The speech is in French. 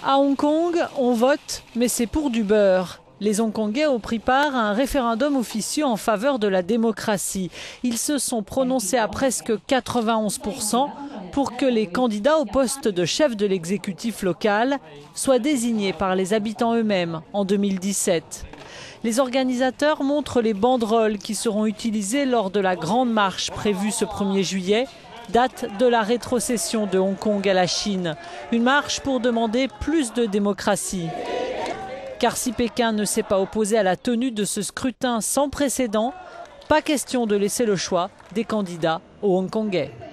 À Hong Kong, on vote, mais c'est pour du beurre. Les Hongkongais ont pris part à un référendum officieux en faveur de la démocratie. Ils se sont prononcés à presque 91% pour que les candidats au poste de chef de l'exécutif local soient désignés par les habitants eux-mêmes en 2017. Les organisateurs montrent les banderoles qui seront utilisées lors de la grande marche prévue ce 1er juillet, date de la rétrocession de Hong Kong à la Chine. Une marche pour demander plus de démocratie. Car si Pékin ne s'est pas opposé à la tenue de ce scrutin sans précédent, pas question de laisser le choix des candidats aux Hongkongais.